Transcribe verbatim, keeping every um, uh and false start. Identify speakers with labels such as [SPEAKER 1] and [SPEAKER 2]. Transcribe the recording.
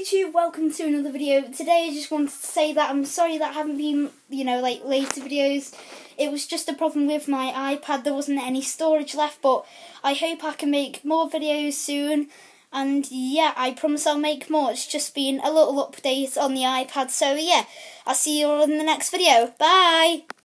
[SPEAKER 1] YouTube, welcome to another video. Today I just wanted to say that I'm sorry that I haven't been, you know, like later videos. It was just a problem with my iPad, there wasn't any storage left, but I hope I can make more videos soon. And yeah, I promise I'll make more. It's just been a little update on the iPad, so yeah, I'll see you all in the next video. Bye!